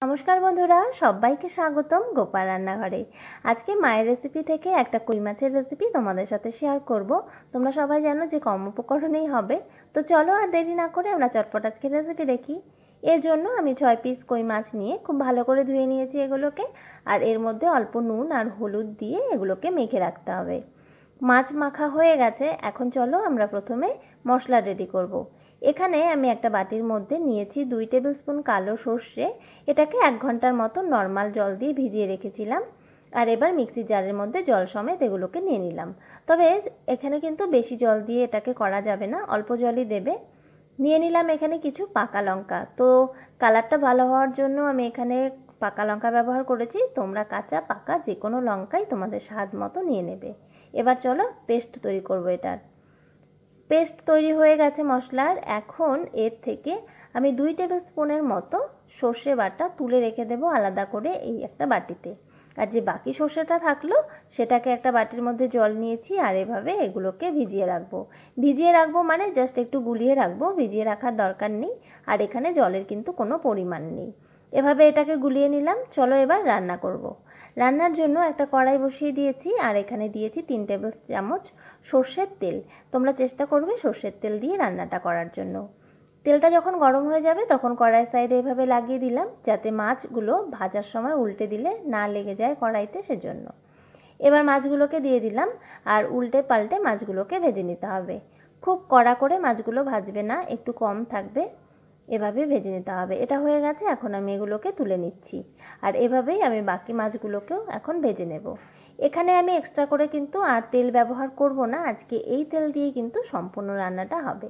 নমস্কার বন্ধুরা, সবাইকে স্বাগতম গোপাল রান্নাঘরে। আজকে মায়ের রেসিপি থেকে একটা কই মাছের রেসিপি তোমাদের সাথে শেয়ার করব। তোমরা সবাই জানো যে কম উপকরণেই হবে। তো চলো আর দেরি না করে আমরা চটপট আজকে রেসিপি দেখি। এর জন্য আমি 6 পিস কই মাছ নিয়ে খুব ভালো করে ধুয়ে নিয়েছি এগুলোকে। আর এর মধ্যে অল্প নুন আর হলুদ দিয়ে এগুলোকে মেখে রাখতে হবে। মাছ মাখা হয়ে গেছে, এখন চলো আমরা প্রথমে মশলা রেডি করব। এখানে আমি একটা বাটির মধ্যে নিয়েছি 2 টেবিল স্পুন কালো সর্ষে। এটাকে 1 ঘন্টার মতো নর্মাল জল দিয়ে ভিজিয়ে রেখেছিলাম। আর এবার মিক্সির জারের মধ্যে জল সমেত এগুলোকে নিয়ে নিলাম। তবে এখানে কিন্তু বেশি জল দিয়ে এটাকে করা যাবে না, অল্প জলই দেবে। নিয়ে নিলাম এখানে কিছু পাকা লঙ্কা। তো কালারটা ভালো হওয়ার জন্য আমি এখানে পাকা লঙ্কা ব্যবহার করেছি। তোমরা কাঁচা পাকা যে কোনো লঙ্কাই তোমাদের স্বাদ মতো নিয়ে নেবে। এবার চলো পেস্ট তৈরি করব এটার। পেস্ট তৈরি হয়ে গেছে মশলার। এখন এর থেকে আমি 2 টেবিল স্পুনের মতো সর্ষে বাটা তুলে রেখে দেবো আলাদা করে এই একটা বাটিতে। আর যে বাকি সর্ষেটা থাকলো সেটাকে একটা বাটির মধ্যে জল নিয়েছি আর এভাবে এগুলোকে ভিজিয়ে রাখবো। ভিজিয়ে রাখবো মানে জাস্ট একটু গুলিয়ে রাখবো, ভিজিয়ে রাখার দরকার নেই। আর এখানে জলের কিন্তু কোনো পরিমাণ নেই। এভাবে এটাকে গুলিয়ে নিলাম। চলো এবার রান্না করব। রান্নার জন্য একটা কড়াই বসিয়ে দিয়েছি আর এখানে দিয়েছি 3 টেবিল চামচ সর্ষের তেল। তোমরা চেষ্টা করবে সর্ষের তেল দিয়ে রান্নাটা করার জন্য। তেলটা যখন গরম হয়ে যাবে তখন কড়াই সাইডে এভাবে লাগিয়ে দিলাম, যাতে মাছগুলো ভাজার সময় উল্টে দিলে না লেগে যায় কড়াইতে, সেজন্য। এবার মাছগুলোকে দিয়ে দিলাম আর উল্টে পাল্টে মাছগুলোকে ভেজে নিতে হবে। খুব কড়া করে মাছগুলো ভাজবে না, একটু কম থাকবে, এভাবে ভেজে নিতে হবে। এটা হয়ে গেছে, এখন আমি এগুলোকে তুলে নিচ্ছি। আর এভাবেই আমি বাকি মাছগুলোকেও এখন ভেজে নেব। এখানে আমি এক্সট্রা করে কিন্তু আর তেল ব্যবহার করব না, আজকে এই তেল দিয়েই কিন্তু সম্পূর্ণ রান্নাটা হবে।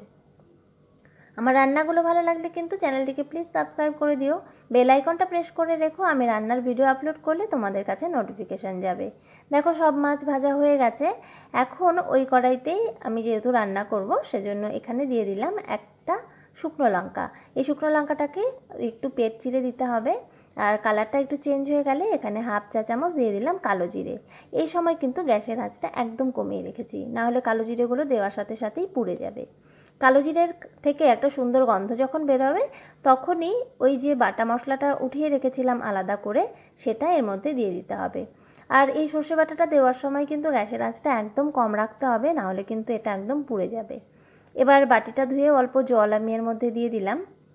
আমার রান্নাগুলো ভালো লাগলে কিন্তু চ্যানেলটিকে প্লিজ সাবস্ক্রাইব করে দিও। বেল আইকনটা প্রেস করে রেখো, আমি রান্নার ভিডিও আপলোড করলে তোমাদের কাছে নোটিফিকেশান যাবে। দেখো সব মাছ ভাজা হয়ে গেছে। এখন ওই কড়াইতেই আমি যেহেতু রান্না করব সেজন্য এখানে দিয়ে দিলাম একটা শুকনো লঙ্কা। এই শুকনো লঙ্কাটাকে একটু পেট চিরে দিতে হবে। আর কালারটা একটু চেঞ্জ হয়ে গেলে এখানে হাফ চা চামচ দিয়ে দিলাম কালো জিরে। এই সময় কিন্তু গ্যাসের আঁচটা একদম কমিয়ে রেখেছি, না হলে কালো জিরেগুলো দেওয়ার সাথে সাথেই পুড়ে যাবে। কালো জিরের থেকে একটা সুন্দর গন্ধ যখন বেরোবে তখনই ওই যে বাটা মশলাটা উঠিয়ে রেখেছিলাম আলাদা করে সেটা এর মধ্যে দিয়ে দিতে হবে। আর এই সর্ষে বাটাটা দেওয়ার সময় কিন্তু গ্যাসের আঁচটা একদম কম রাখতে হবে, না হলে কিন্তু এটা একদম পুড়ে যাবে। এবার বাটিটা ধুয়ে অল্প জল আমি এর মধ্যে দিয়ে দিলাম।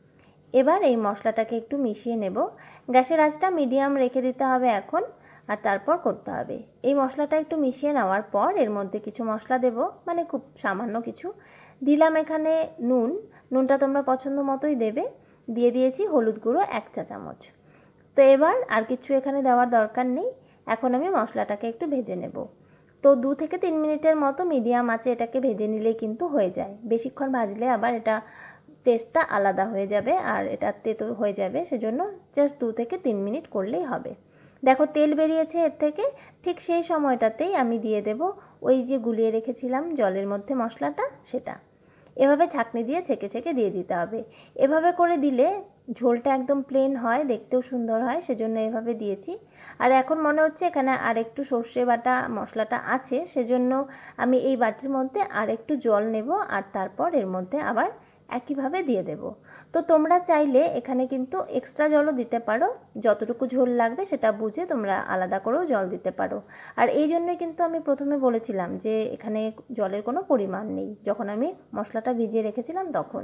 এবার এই মশলাটাকে একটু মিশিয়ে নেব। গ্যাসের আঁচটা মিডিয়াম রেখে দিতে হবে এখন। আর তারপর করতে হবে, এই মশলাটা একটু মিশিয়ে নেওয়ার পর এর মধ্যে কিছু মশলা দেব, মানে খুব সামান্য কিছু দিলাম। এখানে নুনটা তোমরা পছন্দ মতোই দেবে। দিয়ে দিয়েছি হলুদ গুঁড়ো 1 চা চামচ। তো এবার আর কিছু এখানে দেওয়ার দরকার নেই। এখন আমি মশলাটাকে একটু ভেজে নেব। তো 2 থেকে 3 মিনিটের মতো মিডিয়াম আঁচে এটাকে ভেজে নিলেই কিন্তু হয়ে যায়। বেশিক্ষণ ভাজলে আবার এটা টেস্টটা আলাদা হয়ে যাবে আর এটা তেতো হয়ে যাবে, সেজন্য জাস্ট 2 থেকে 3 মিনিট করলেই হবে। দেখো তেল বেরিয়েছে এর থেকে। ঠিক সেই সময়টাতেই আমি দিয়ে দেব ওই যে গুলিয়ে রেখেছিলাম জলের মধ্যে মশলাটা, সেটা এভাবে ছাঁকনি দিয়ে ছেঁকে ছেঁকে দিয়ে দিতে হবে। এভাবে করে দিলে ঝোলটা একদম প্লেন হয়, দেখতেও সুন্দর হয়, সেজন্য এভাবে দিয়েছি। আর এখন মনে হচ্ছে এখানে আর একটু সর্ষে বাটা মশলাটা আছে, সেজন্য আমি এই বাটির মধ্যে আর একটু জল নেব আর তারপর এর মধ্যে আবার একইভাবে দিয়ে দেব। তো তোমরা চাইলে এখানে কিন্তু এক্সট্রা জলও দিতে পারো, যতটুকু ঝোল লাগবে সেটা বুঝে তোমরা আলাদা করেও জল দিতে পারো। আর এই জন্যই কিন্তু আমি প্রথমে বলেছিলাম যে এখানে জলের কোনো পরিমাণ নেই, যখন আমি মশলাটা ভিজিয়ে রেখেছিলাম তখন।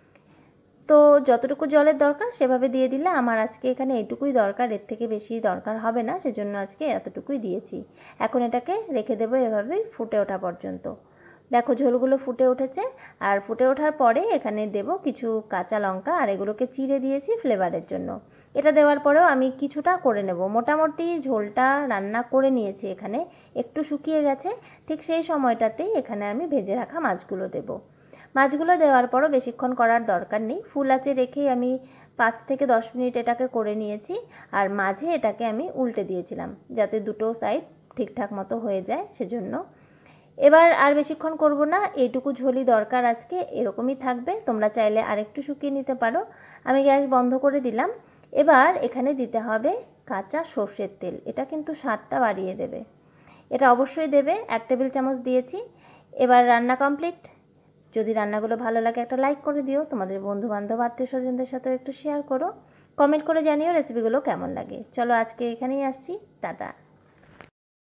তো যতটুকু জলের দরকার সেভাবে দিয়ে দিলে আমার আজকে এখানে এইটুকুই দরকার, এর থেকে বেশি দরকার হবে না, সেজন্য আজকে এতটুকুই দিয়েছি। এখন এটাকে রেখে দেবো এভাবেই ফুটে ওঠা পর্যন্ত। দেখো ঝোলগুলো ফুটে উঠেছে। আর ফুটে ওঠার পরে এখানে দেব কিছু কাঁচা লঙ্কা আর এগুলোকে চিড়ে দিয়েছি ফ্লেভারের জন্য। এটা দেওয়ার পরেও আমি কিছুটা করে নেব, মোটামুটি ঝোলটা রান্না করে নিয়েছি, এখানে একটু শুকিয়ে গেছে। ঠিক সেই সময়টাতেই এখানে আমি ভেজে রাখা মাছগুলো দেব। মাছগুলো দেওয়ার পরও বেশিক্ষণ করার দরকার নেই, ফুল আঁচে রেখেই আমি 5 থেকে 10 মিনিট এটাকে করে নিয়েছি। আর মাঝে এটাকে আমি উল্টে দিয়েছিলাম যাতে দুটো সাইড ঠিকঠাক মতো হয়ে যায়, সেজন্য। এবার আর বেশিক্ষণ করব না, এইটুকু ঝোলই দরকার আজকে, এরকমই থাকবে। তোমরা চাইলে আরেকটু শুকিয়ে নিতে পারো। আমি গ্যাস বন্ধ করে দিলাম। এবার এখানে দিতে হবে কাঁচা সর্ষের তেল, এটা কিন্তু স্বাদটা বাড়িয়ে দেবে, এটা অবশ্যই দেবে। 1 টেবিল চামচ দিয়েছি। এবার রান্না কমপ্লিট। যদি রান্নাগুলো ভালো লাগে একটা লাইক করে দিও, তোমাদের বন্ধু বান্ধব আত্মীয় স্বজনদের সাথেও একটু শেয়ার করো। কমেন্ট করে জানিও রেসিপিগুলো কেমন লাগে। চলো আজকে এখানেই আসছি, টাটা।